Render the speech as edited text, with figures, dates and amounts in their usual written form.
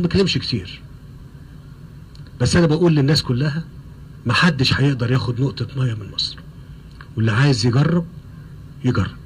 ما بتكلمش كتير، بس انا بقول للناس كلها محدش هيقدر ياخد نقطة مية من مصر، واللي عايز يجرب يجرب.